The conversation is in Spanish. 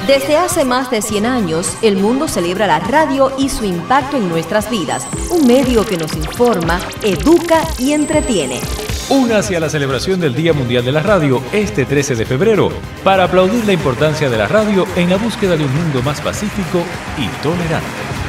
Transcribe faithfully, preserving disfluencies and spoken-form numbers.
Desde hace más de cien años, el mundo celebra la radio y su impacto en nuestras vidas, un medio que nos informa, educa y entretiene. Únase a la celebración del Día Mundial de la Radio este trece de febrero para aplaudir la importancia de la radio en la búsqueda de un mundo más pacífico y tolerante.